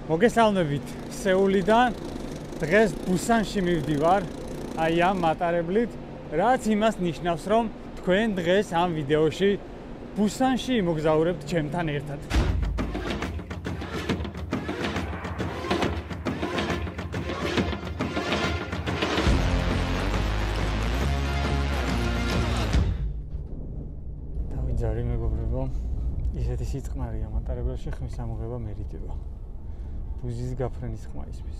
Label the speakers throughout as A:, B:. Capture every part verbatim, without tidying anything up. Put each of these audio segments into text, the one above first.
A: მოგესალმებით სეულიდან დღეს ბუსანში მივდივარ აი ამ მატარებლით რაც იმას ნიშნავს რომ თქვენ დღეს ამ ვიდეოში ბუსანში იმოგზაურებთ ჩემთან ერთად დავიძარი მეგობრებო ისეთი სიწყნარია მატარებელში ხმის ამოღება მერიდება ბუზის გაფრენის ხმა ისმის.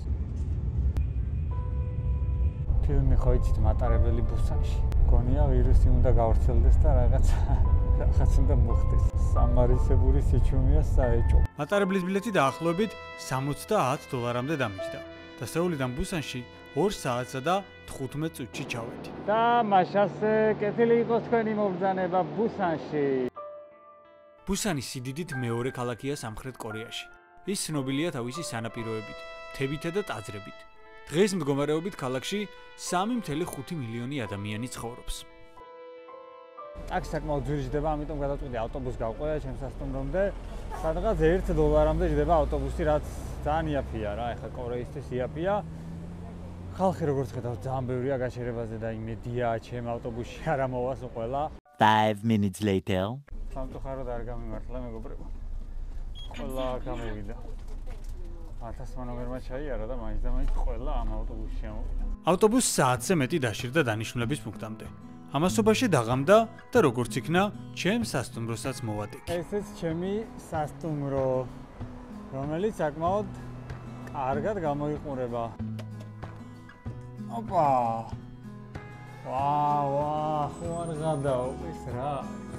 A: ფილმი ხო იცით მატარებელი ბუსანში. გონია ვირუსი უნდა გავრცელდეს და რაღაც რაღაც უნდა მოხდეს. სამარისებური სიჩუმეა საეჭო. მატარებლის ბილეთი დაახლოებით სამოცდაათ დოლარამდე დამიჯდა და სეულიდან ბუსანში ორ საათსა და თხუთმეტ წუთში ჩავედი. და მაშას კეთილი იყოს თქვენი მობრძანება ბუსანში. ბუსანი სიდიდით მეორე ქალაქია სამხრეთ კორეაში. ის ცნობილია თავისი სანაპიროებით, მთებითა და ტაძრებით. დღეს მდგომარეობით ქალაქში სამი მცდელო ხუთი მილიონი ადამიანი ცხოვრობს. ტაქსი საკმაოდ ძვირი ჯდება, ამიტომ გადავწყვიტე ავტობუსს გავყვე ჩემს სასტუმრომდე. სადღაც ერთ დოლარამდე ჯდება ავტობუსი, რაც ძალიან იაფია რა, ეხლა კორეისთვის იაფია. ხალხი როგორც ხედავთ, ძალიან ბევრია გაჩერებაზე და იმედია ჩემ ავტობუსში არ ამოვასო ყველა.
B: five minutes later.
A: სამწუხაროდ არ გამიმართლა მეგობრებო. ყველა გამოვიდა. ათასმა ნომერმა ჩაიარა და მაინც და მაინც ყველა ამ ავტობუსში ამოვიდა. ავტობუსს საათზე მეტი დაშირდა დანიშნულების პუნქტამდე. ამასობაში დაღამდა და როგორც იქნა, ჩემ სასტუმროსაც მოვადექი. ესეც ჩემი სასტუმრო, რომელიც საკმაოდ კარგად გამოიყურება. ოპა! ვაა, ვაა, ხო არ გადაუყის რა.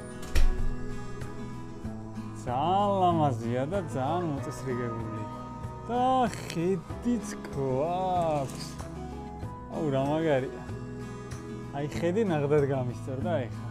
A: ძალიან ლამაზია და ძალიან მოწესრიგებული. და ხედიც გვაქვს. აუ რა მაგარია. აი ხედი ნახდად გამისწორდა ეხლა.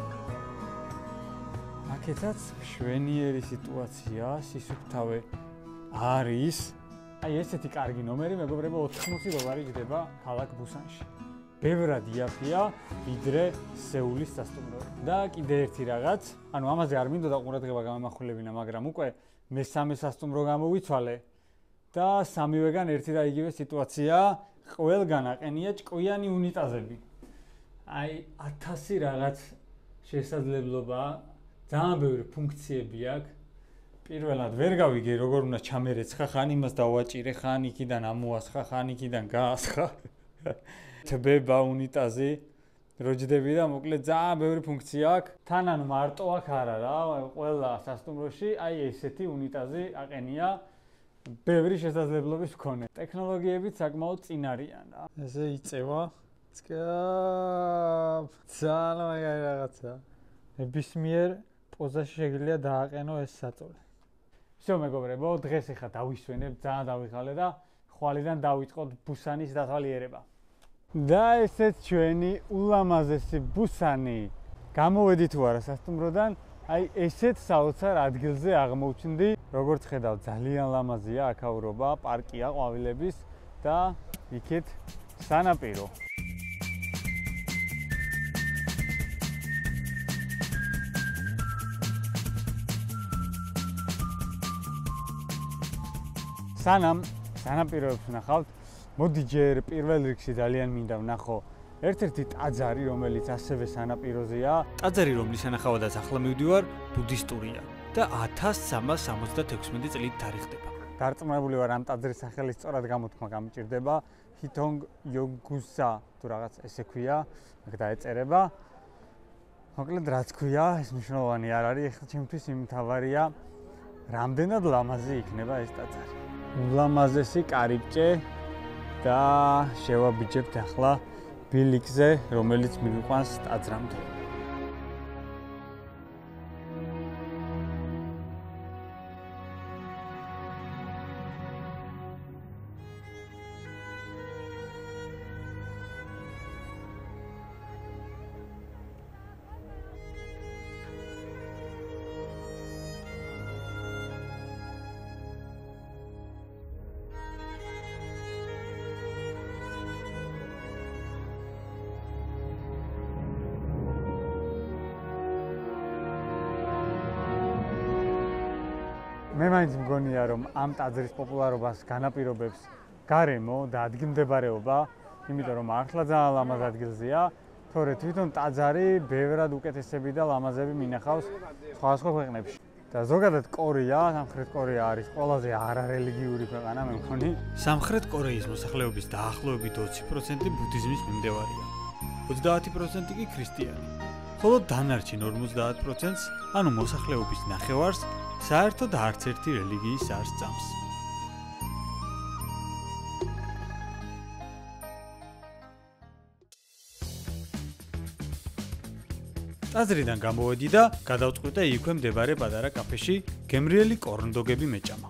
A: აქეთაც მშვენიერი სიტუაცია, სისუფთავე არის. აი ესეთი კარგი ნომერი მეგობრებო ოთხმოცი დოლარი ჯდება ქალაქ ბუსანში. ბევრად იაფია ვიდრე სეულის სასტუმროები. და კიდე ერთი რაღაც, ანუ ამაზე არ მინდოდა ყურადღება გამახვილებინა, მაგრამ უკვე მესამე სასტუმრო გამოვიცვალე და სამივეგან ერთი და იგივე სიტუაცია, ყველგან აყენია ჭკვიანი უნიტაზები. აი ათასი რაღაც შესაძლებლობა, ძალიან ბევრი ფუნქციები აქვს. პირველად ვერ გავიგე როგორ უნდა ჩამერეცხა, ხან იმას დავაჭირე, ხან იქიდან ამოასხა, ხან იქიდან გაასხა. თბება უნიტაზი როჯდები და მოკლედ ძალიან ბევრი ფუნქცია აქვს. თან ანუ მარტო აქ არა რა, ყველა სასტუმროში აი ესეთი უნიტაზი აყენია ბევრი შესაძლებლობის მქონე. ტექნოლოგიებით საკმაოდ წინ არიან რა. ესე იწევა. სკაფ. ძალიან მაგარი რაღაცა. ნებისმიერ პოზაში შეგიძლია დააყენო ეს საწოლი. всё მეგობრებო, დღეს ახლა დავისვენებ, ძალიან დავიხალე და ხვალიდან დავიწყოთ ბუსანის დათვალიერება. და ესეც ჩვენი ულამაზესი ბუსანი. გამოვედი თუ არა სასტუმროდან, აი ესეთ საოცარ ადგილზე აღმოჩნდი. როგორც ხედავთ, ძალიან ლამაზია აქაურობა, პარკია ყვავილების და იქეთ სანაპირო. სანამ სანაპიროებს ვნახავთ, მოდი ჯერ პირველ რიგში ძალიან მინდა ვნახო ერთ-ერთი ტაძარი, რომელიც ასევე სანაპიროზეა. ტაძარი, რომლის სანახავადაც ახლა მივდივარ, ბუდისტურია და ათას სამას სამოცდათექვსმეტი წლით თარიღდება. დარწმუნებული ვარ, ამ ტაძრის სახელი სწორად გამოთქმა გამჭირდება. ჰითონგ იოგუსა თუ რაღაც ესე ქვია, აქ დაეწერება. მოკლედ რაც ქვია, ეს მნიშვნელოვანი არ არის, ეხლა ჩემთვის იმთავარია, რამდენად ლამაზი იქნება ეს ტაძარი. ულამაზესი კარიბჭე და შევაბიჯებთ ახლა ბილიკზე, რომელიც მივიყვანს ტაძრამდე. მე მაინც მგონია რომ ამ ტაძრის პოპულარობას განაპირობებს გარემო და ადგილმდებარეობა, იმიტომ რომ ახლა ძალიან ლამაზ ადგილზეა, თორე თვითონ ტაძარი ბევრად უკეთესები და ლამაზები მინახავს სხვადასხვა ქვეყნებში. და ზოგადად კორეა, სამხრეთ კორეა არის ყველაზე არარელიგიური ქვეყანა, მე მგონი.
C: სამხრეთ კორეის მოსახლეობის დაახლოებით ოცი პროცენტი ბუდიზმის მიმდევარია. ოცდაათი პროცენტი კი ქრისტიანი. ხოლო დანარჩენ ორმოცდაათ პროცენტს, ანუ მოსახლეობის ნახევარს, საერთოდ არც ერთი რელიგიის არ სწამს. ტაძრიდან გამოვედი და გადავწყვიტე იქვე მდებარე პატარა კაფეში გემრიელი კორნდოგები მეჭამა.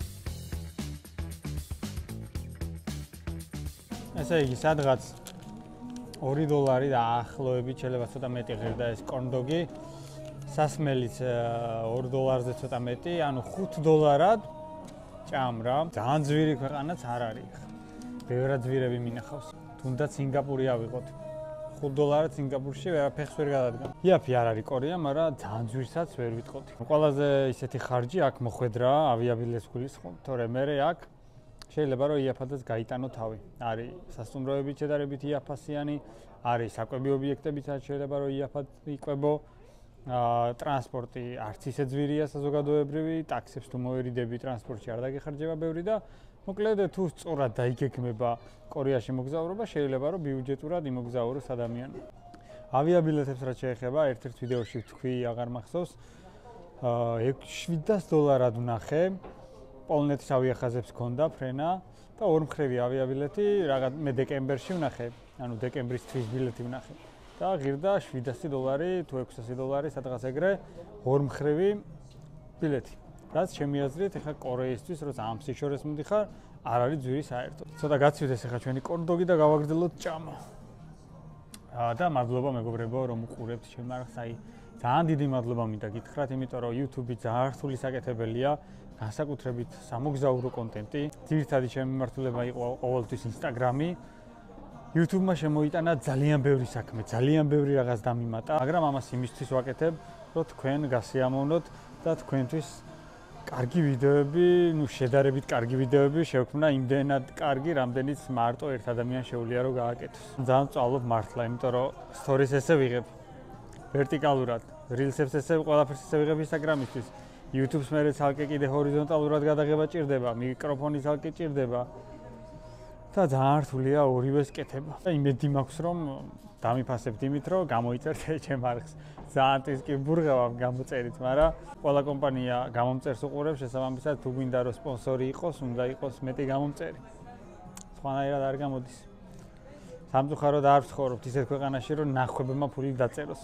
A: ესე იგი, სადღაც ორი დოლარი და ახლოებით შეიძლება ცოტა მეტი ღირდა ეს კორნდოგი. სასმელიც ორ დოლარზე ცოტა მეტი, ანუ ხუთ დოლარად ჭამ რა. ძალიან ძვირი ქვეყანაც არ არის. ბევრად ძვირები მინახავს. თუნდაც სინგაპური ავიღოთ. ხუთ დოლარად სინგაპურში ვერაფერს ვერ გადადგა. იაფი არ არის კორეა, მაგრამ ძალიან ძვირსაც ვერ ვიტყოდი. ყველაზე ისეთი ხარჯი აქ მოხვედრა ავიაბილეთს გულისხმობ, თორე მე აქ შეიძლება რომ იაფადაც გაიტანო თავი. არის სასტუმროებით შედარებით იაფასიანი, არის საკვები ობიექტებიც შეიძლება რომ იაფად იყვებო. ტრანსპორტი არც ისე ძვირია საზოგადოებრივი, ტაქსებს თუ მოერიდები ტრანსპორტში არ დაგეხარჯება ბევრი და მოკლედ თუ სწორად დაიგეგმება კორეაში მოგზაურობა, შეიძლება რომ ბიუჯეტურად იმოგზაუროს ადამიანი. ავიაბილეთებს რაც შეეხება, ერთ-ერთ ვიდეოში ვთქვი, აღარ მახსოვს, შვიდას დოლარად ვნახე, პოლონეთის ავიახაზებს ჰქონდა ფრენა და ორმხრივი ავიაბილეთი, რაღაც მე დეკემბერში ვნახე, ანუ დეკემბრის თვის ბილეთი ვნახე. და ღირდა შვიდასი დოლარი თუ ექვსასი დოლარი სადღაც ეგრე ორმხრივი ბილეთი. რაც ჩემი აზრით, ეხლა კორეისთვის, როცა ამ სიჩორეს მიდიხარ, არ არის ძვირი საერთოდ. ცოტა გაცივდეს ეხლა ჩვენი კორნდოგი და გავაგრძელოთ ჭამა. და მადლობა მეგობრებო, რომ უყურებთ ჩემ არხს. აი, ძალიან დიდი მადლობა მინდა გითხრათ, იმიტომ რომ YouTube-ი ძალიან რთული საკეთებელია, განსაკუთრებით სამოგზაურო კონტენტი. ძირითადი ჩემი მიმართულება იყო ყოველთვის Instagram-ი. YouTube-მა შემოიტანა ძალიან ბევრი საქმე, ძალიან ბევრი რაღაც დამიმატა, მაგრამ ამას იმისთვის ვაკეთებ, რომ თქვენ გასიამოვნოთ და თქვენთვის კარგი ვიდეოები, ну შედარებით კარგი ვიდეოები შევქმნა იმდენად კარგი, რამდენიც მარტო ერთ ადამიანს შეუძლია რომ გააკეთოს. ძალიან წვალობ მართლა, იმიტომ რომ stories ესე ვიღებ ვერტიკალურად, reels-ებს ესე ყველაფერს ესე ვიღებ Instagram-ისთვის, YouTube-ს მე ცალკე კიდე ჰორიზონტალურად გადაღება ჭირდება, მიკროფონი ცალკე ჭირდება. და ძალიან რთულია ორივეს კეთება. და იმედი მაქვს რომ დამიფასებთ იმით რომ გამოიწერთ ჩემ არხს. ძალიან ტისკი ბურღავ გამოწერით, მაგრამ ყველა კომპანია გამომწერს უყურებს, შესაბამისად თუ გვინდა რომ სპონსორი იყოს, უნდა იყოს მეტი გამომწერი. სხვანაირად არ გამოდის. სამწუხაროდ არ ვცხოვრობთ ისეთ ქვეყანაში რომ ნახვებმა ფული დაწეროს.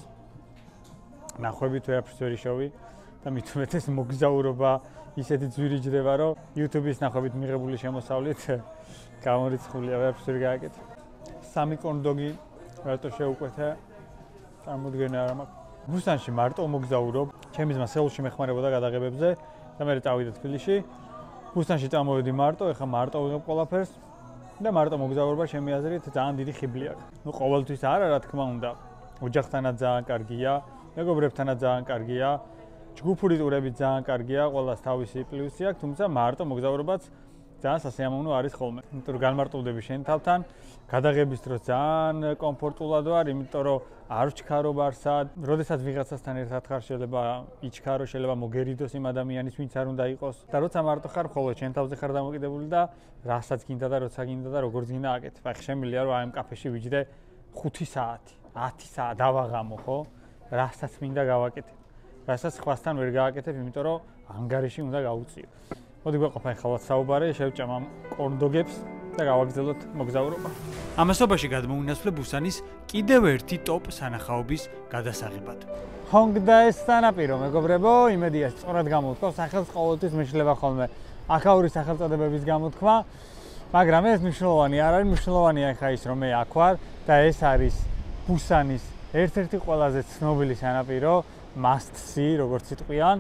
A: ნახვებით ვერაფერს ვერ იშოვი და მით უმეტეს მოგზაურობა ისეთი ძვირი ჯდება რომ YouTube-ის ნახვებით მიღებული შემოსავლით გამორიცხულია, ვერაფერს ვერ გააკეთე. სამი კორნდოგი რატო შევუკვეთე? წარმოდგენა არ მაქვს. ბუსანში მარტო მოგზაურობ, ჩემი ძმა სეულში მეხმარებოდა გადაღებებზე და მე წავიდა თბილისში. ბუსანში წამოვედი მარტო, ეხლა მარტო ვიღებ ყველაფერს და მარტო მოგზაურობა ჩემი აზრით ძალიან დიდი ხიბლი აქვს. ნუ ყოველთვის არა, რა თქმა უნდა. ოჯახთანაც ძალიან კარგია, მეგობრებთანაც ძალიან კარგია. ჯგუფური ტურებით ძალიან კარგია, ყველას თავისი პლუსი აქვს, თუმცა მარტო მოგზაურობაც ძალიან სასიამოვნო არის ხოლმე. იმიტომ რომ განმარტოვდები შენ თავთან, გადაღების დროს ძალიან კომფორტულად ვარ, იმიტომ რომ არ ვჩქარო ბარსად, როდესაც ვიღაცასთან ერთად ხარ, შეიძლება იჩქარო, შეიძლება მოგერიდოს იმ ადამიანის, ვინც არ უნდა იყოს. და როცა მარტო ხარ, მხოლოდ შენ თავზე ხარ დამოკიდებული და რასაც გინდა და როცა გინდა და როგორც გინდა აკეთებ. აი შემიძლია რომ აი ამ კაფეში ვიჯდე ხუთი საათი, ათი საათი დავაღამო, ხო? რასაც მინდა გავაკეთებ. რასაც ხვასთან ვერ გააკეთებ, იმიტომ რომ ანგარიში უნდა გავუწიო. მოდი გვაყოფენ ხალხად საუბარი, შევჭამ ამ კორნდოგებს და გავაგრძელოთ მოგზაურობა.
C: ამასობაში გადმოუნაცვლე ბუსანის კიდევ ერთი ტოპ სანახაობის გადასაღებად.
A: ჰონგდაის სანაპირო, მეგობრებო, იმედია სწორად გამოვთქვა, სახელს ყოველთვის მეშლება ხოლმე აქაური სახელწოდებების გამოთქმა, მაგრამ ეს მნიშვნელოვანი არ არის, მნიშვნელოვანია ხა ის რომ მე აქ ვარ და ეს არის ბუსანის ერთ-ერთი ყველაზე ცნობილი სანაპირო, must see, როგორც იტყვიან.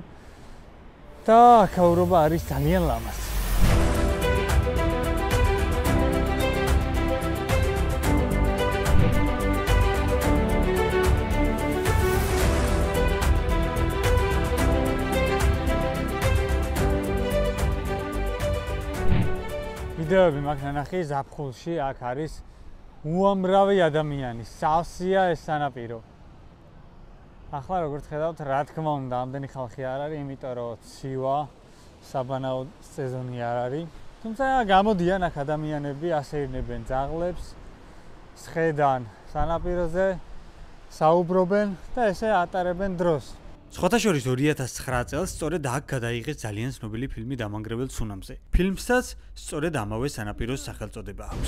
A: და აქაურობა არის ძალიან ლამაზი. ვიდეოები მაქვს ნანახი ზაფხულში, აქ არის უამრავი ადამიანი, სავსეა ეს სანაპირო. ახლა როგორც ხედავთ, რა თქმა უნდა, ამდენი ხალხი არ არის, იმიტომ რომ ცივა, საბანაო სეზონი არ არის. თუმცა გამოდიან აქ ადამიანები, ასეირნებენ ძაღლებს, სხედან სანაპიროზე, საუბრობენ და ესე ატარებენ დროს.
C: სხვათა შორის ორი ათას ცხრა წელს სწორედ აქ გადაიღეს ძალიან ცნობილი ფილმი დამანგრეველ ცუნამზე. ფილმსაც სწორედ ამავე სანაპიროს სახელწოდება აქვს.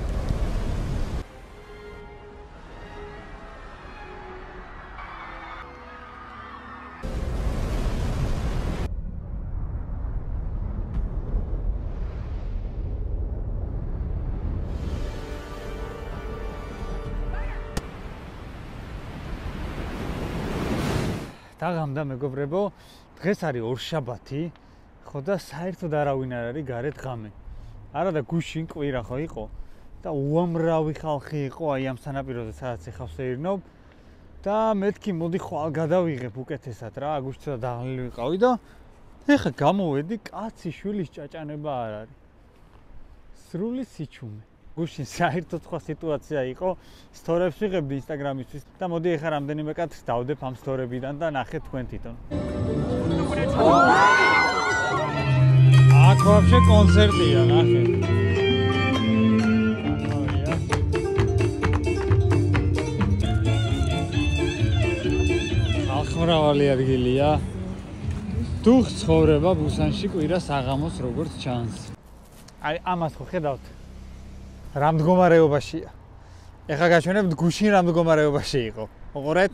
A: დაღამდა მეგობრებო, დღეს არის ორშაბათი, ხო და საერთოდ არავინ არ არის გარეთ ღამე. არა და გუშინ კვირა ხო იყო და უამრავი ხალხი იყო აი ამ სანაპიროზე, სადაც ეხავს ეირნობ და მეთქი მოდი ხვალ გადავიღებ უკეთესად რა, გუშინ დაღლილი ვიყავი და ეხა გამოვედი, კაცი შვილის ჭაჭანება არ არის. სრული სიჩუმე. გუშინ საერთოდ სხვა სიტუაცია იყო, სტორებს ვიღებდი ინსტაგრამისთვის და მოდი ეხა რამდენიმე კაცს დავდებ ამ სტორებიდან და ნახეთ თქვენ თვითონ. აქ ვაფშე კონცერტია, ნახეთ. ახმრავალი ადგილია. თუ ცხოვრება ბუსანში კვირა საღამოს როგორც ჩანს. აი ამას ხო ხედავთ? რა მდგომარეობაშია. ეხლა გაჩვენებთ გუშინ რა მდგომარეობაში იყო. მოყურეთ.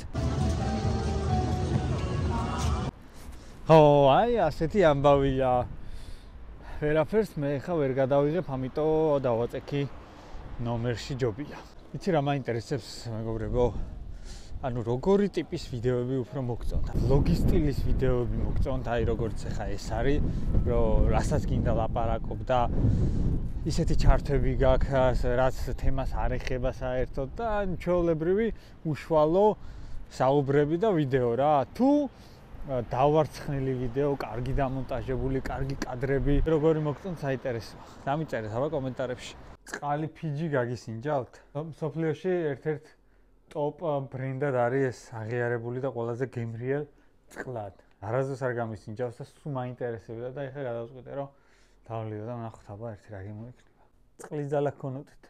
A: ო, აი ასეთი ამბავია. ვერაფერს მე ეხლა ვერ გადავიღებ, ამიტომ დავაწექი ნომერში ჯობია. იცი რა მაინტერესებს მეგობრებო? ანუ როგორი ტიპის ვიდეოები უფრო მოგწონთ? ვლოგის სტილის ვიდეოები მოგწონთ, აი როგორც ეხა ეს არის, რომ რასაც გინდა ლაპარაკობ და ისეთი ჩართვები გაქვს, რაც თემას არ ეხება საერთოდ და ჩვეულებრივი უშუალო საუბრები და ვიდეო რა. თუ დავარცხნილი ვიდეო, კარგი დამონტაჟებული, კარგი კადრები, როგორი მოგწონთ საინტერესოა. დამიწერეთ აბა კომენტარებში. წყალი ფიჯი გაგისინჯავთ? სოფლიოში ერთ-ერთ ტოპ ბრენდად არის ეს აღიარებული და ყველაზე გემრიელ წყლად. არასდროს არ გამისინჯავს და სულ მაინტერესებდა და ეხლა გადავწყვიტე რომ დავლიო და ნახოთ აბა ერთი რა გამოიქნება. წყლის ძალა გქონოდეთ.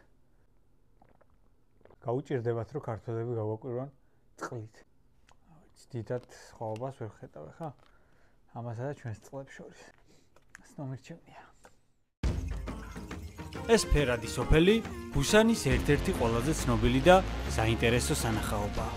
A: გაუჭირდებათ რომ ქართველები გავაკვირვან წყლით. ვიცი, დიდად სხვაობას ვერ ხედავ ხა? ამასა და ჩვენს წყლებს შორის. ეს ნომერჩევნია.
C: ეს ფერადი სოფელი ბუსანის ერთ-ერთი ყველაზე ცნობილი და საინტერესო სანახაობაა.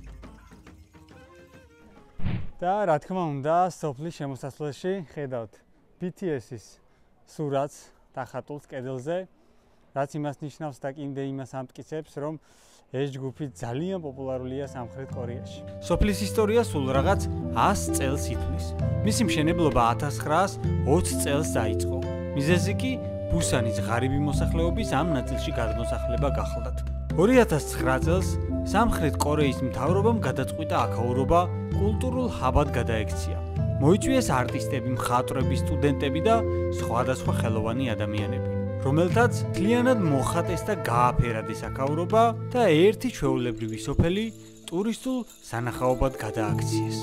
A: და რა თქმა უნდა, სოფლის შემოსასვლელში ხედავთ ბი თი ეს-ის სურათს დახატულს კედელზე, რაც იმას ნიშნავს და კიდე იმას ამტკიცებს, რომ ეს ჯგუფი ძალიან პოპულარულია სამხრეთ კორეაში. სოფლის ისტორია სულ რაღაც ას წელს ითვლის. მისი მშენებლობა ათას ცხრაას ოცი წელს დაიწყო. მიზეზი კი ბუსანის ღარიბი მოსახლეობის ამ ნაწილში გადმოსახლება გახლდათ. ორი ათას ცხრა წელს სამხრეთ კორეის მთავრობამ გადაწყვიტა აქაურობა კულტურულ ჰაბად გადაექცია. მოიწვიეს არტისტები, მხატვრები, სტუდენტები და სხვადასხვა ხელოვანი ადამიანები, რომელთაც მთლიანად მოხატეს და გააფერადეს აქაურობა და ერთი ჩვეულებრივი სოფელი ტურისტულ სანახაობად გადააქციეს.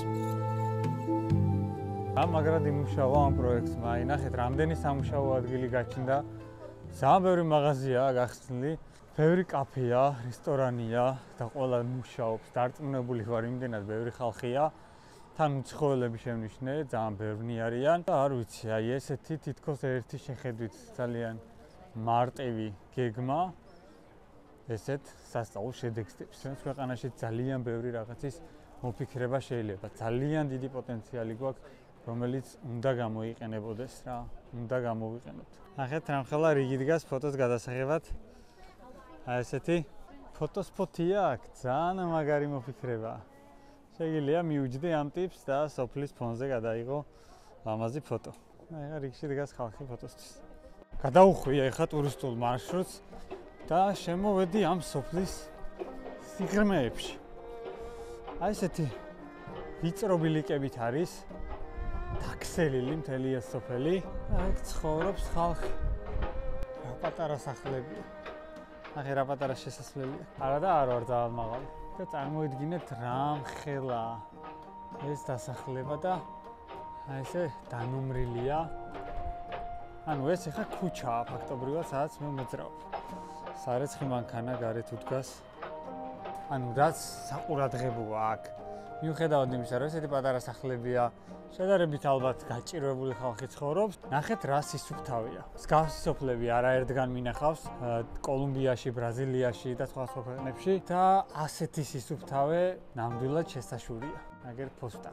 A: მაგრად იმუშავა ამ პროექტს, აი ნახეთ, რამდენი სამუშაო ადგილი გაჩნდა. ძალიან ბევრი მაღაზიაა გახსნილი, ბევრი კაფეა, რესტორანია და ყველა მუშაობს. დარწმუნებული ვარ, იმდენად ბევრი ხალხია. თან უცხოელები შევნიშნე, ძალიან ბევრი არიან და არ ვიცი, აი ესეთი თითქოს ერთი შეხედვით ძალიან მარტივი გეგმა ესეთ სასწავლო შედეგს. ჩვენს ქვეყანაში ძალიან ბევრი რაღაცის მოფიქრება შეიძლება. ძალიან დიდი პოტენციალი გვაქვს, რომელიც უნდა გამოიყენებოდეს რა, უნდა გამოვიყენოთ. ნახეთ, რამხელა რიგი დგას ფოტოს გადასაღებად. აი ესეთი ფოტოსპოტია აქ, ძალიან მაგარი მოფიქრება. შეგიძლია მიუჯდე ამ ტიპს და სოფლის ფონზე გადაიღო ლამაზი ფოტო. აი რა რიგში დგას ხალხი ფოტოსთვის. გადავუხვია ეხა ტურისტულ მარშრუტს და შემოვედი ამ სოფლის სიღრმეებში. აი ესეთი ვიწრო ბილიკებით არის თაქსელილი მთელი ეს სოფელი. აქ ცხოვრობს ხალხი. პატარა სახლებია. ნახე რა პატარა შესასვლელია. არა და არ ვარ ძალიან მაღალი. და წარმოიდგინეთ რამხელა ეს დასახლება და აი ესე დანომრილია. ანუ ეს ახლა ქუჩაა ფაქტობრივად, სადაც მე მოძრავ. სარეცხი მანქანა გარეთ უდგას. ანუ რაც საყურადღებოა აქ. მიუხედავად იმისა, რომ ესეთი პატარა სახლებია, შედარებით ალბათ გაჭირვებული ხალხი ცხოვრობს. ნახეთ რა სისუფთავეა. მსგავსი სოფლები არაერთგან მინახავს კოლუმბიაში, ბრაზილიაში და სხვა სხვა ქვეყნებში და ასეთი სისუფთავე ნამდვილად შესაშურია. აგერ ფოსტა.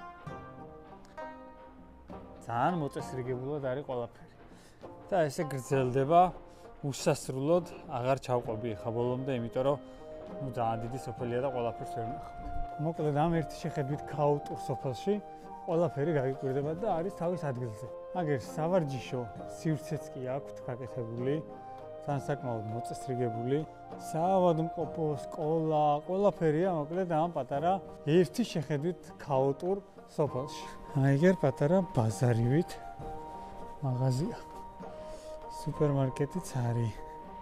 A: ძალიან მოწესრიგებულად არის ყველაფერი. და ესე გრძელდება უსასრულოდ, აღარ ჩავყვები ხა ბოლომდე, იმიტომ რომ ნუ ძალიან დიდი სოფელია და ყველაფერს ვერ ვნახავთ. მოკლედ ამ ერთი შეხედვით ქაოტურ სოფელში ყველაფერი გაიკვირდება და არის თავის ადგილზე. აგერ სავარჯიშო სივრცეც კი აქვთ გაკეთებული, განსაკმაოდ მოწესრიგებული, საავადმყოფო, სკოლა, ყველაფერია მოკლედ ამ პატარა ერთი შეხედვით ქაოტურ სოფელში. აიგერ პატარა ბაზარივით მაღაზია. სუპერმარკეტიც არის.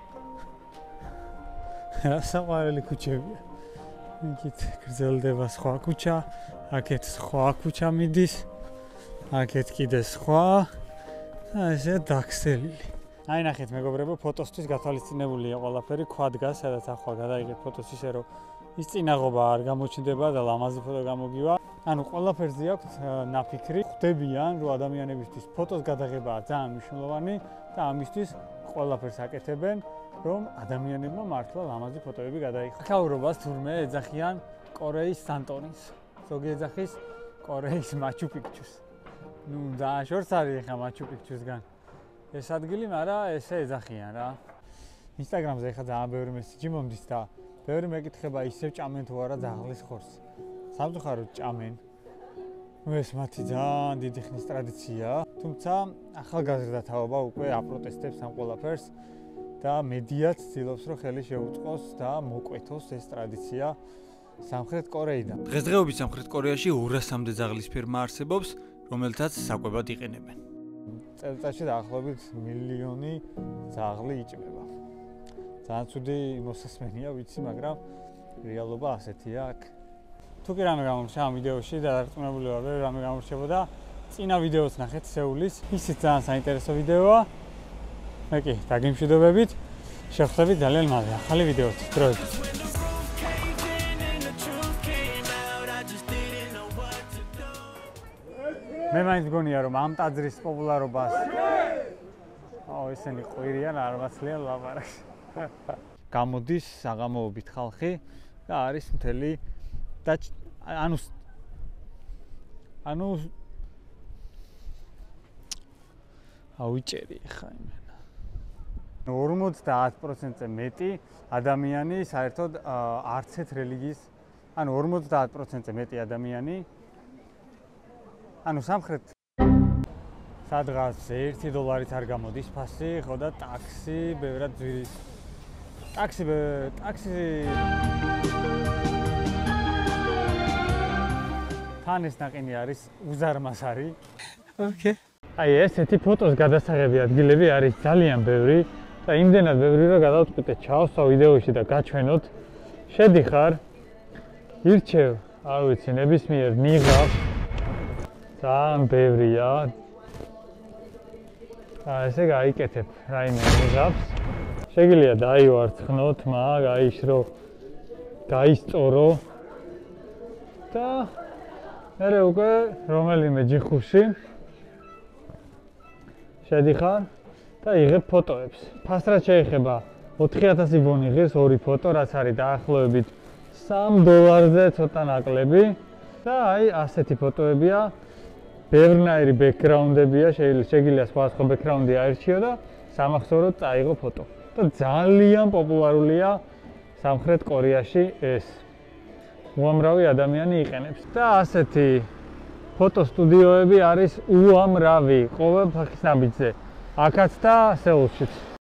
A: რა საყვარელი ქუჩებია. იქით გრძელდება სხვა ქუჩა, აქეთ სხვა ქუჩა მიდის, აქეთ კიდე სხვა და ესე დაქსელილი. აი ნახეთ მეგობრებო, ფოტოსთვის გათვალისწინებულია ყველაფერი, ქვა დგას, სადაც ახლა გადაიღეთ ფოტოს ისე რომ ის წინაღობა არ გამოჩნდება და ლამაზი ფოტო გამოგივა. ანუ ყველაფერზე აქვს ნაფიქრი, ხვდებიან რომ ადამიანებისთვის ფოტოს გადაღებაა ძალიან მნიშვნელოვანი და ამისთვის ყველაფერს აკეთებენ, რომ ადამიანებმა მართლა ლამაზი ფოტოები გადაიღონ. ხალხურობას თურმე ეძახიან კორეის სანტორინს, ზოგი ეძახის კორეის მაჩუ პიქჩუს. ნუ ძალიან შორს არის ხა მაჩუ პიქჩუსგან ეს ადგილი, მაგრამ ესე ეძახიან რა. ინსტაგრამზე ხა ძალიან ბევრი მესიჯი მომდის და ბევრი მეკითხება ისევ ჭამენ თუ არა ძაღლის ხორცს. სამწუხაროდ ჭამენ. ნუ ეს მათი ძალიან დიდი ხნის ტრადიციაა, თუმცა ახალგაზრდა თაობა უკვე აპროტესტებს ამ ყველაფერს და მედიაც ცდილობს რომ ხელი შეუწყოს და მოკვეთოს ეს ტრადიცია სამხრეთ კორეიდან.
C: დღესდღეობით სამხრეთ კორეაში ორასამდე ძაღლის ფერმა არსებობს, რომელთაც საკვებად იყენებენ.
A: წელიწადში დაახლოებით მილიონი ძაღლი იჭმება. ძალიან ცუდი მოსასმენია ვიცი, მაგრამ რეალობა ასეთია აქ. თუ კი რამე გამორჩა ამ ვიდეოში და დარწმუნებული ვარ, რომ რამე გამორჩებოდა, წინა ვიდეოს ნახეთ სეულის. ისიც ძალიან საინტერესო ვიდეოა. მე კი დაგემშვიდობებით. შევხვდებით ძალიან მალე ახალი ვიდეოით. დროებით. მე მაინც გონია რომ ამ ტაძრის პოპულარობას აუ ესენი ყვირიან არ მაცლიან ლაპარაკს. გამოდის საღამოობით ხალხი და არის მთელი და ანუ ანუ აუჭერი ხა იმენა. ორმოცდაათ პროცენტზე მეტი ადამიანი საერთოდ არც ერთ რელიგიის, ანუ ორმოცდაათ პროცენტზე მეტი ადამიანი ანუ სამხრეთ სადღაც ერთი დოლარით არ გამოდის ფასი, ხო და ტაქსი ბევრად ძვირის. ტაქსი ტაქსი თან ეს ნაყინი არის უზარმასარი. ოკეი. აი ესეთი ფოტოს გადასაღები ადგილები არის ძალიან ბევრი და იმდენად ბევრი რომ გადავწყვიტე ჩავსვა ვიდეოში და გაჩვენოთ. შედიხარ, ირჩევ, არ ვიცი, ნებისმიერ ნიღაბს. ძალიან ბევრია. აა ესე გაიკეთებ რაიმე ნიღაბს. შეგიძლია დაივარცხნო, თმა გაიშრო, გაისწორო და მერე უკვე რომელიმე ჯიხუში შედიხარ და იღებ ფოტოებს. ფასრად შეეხება ოთხი ათასი ვონი ღირს ორი ფოტო, რაც არის დაახლოებით სამ დოლარზე ცოტა ნაკლები და აი ასეთი ფოტოებია. ბევრნაირი ბექგრაუნდებია, შეგიძლია სხვა სხვა ბექგრაუნდი აირჩიო და სამახსოვროდ წაიღო ფოტო. და ძალიან პოპულარულია სამხრეთ კორეაში ეს. უამრავი ადამიანი იყენებს და ასეთი ფოტო სტუდიოები არის უამრავი ყოველ ფეხის ნაბიჯზე. აქაც და სეულშიც.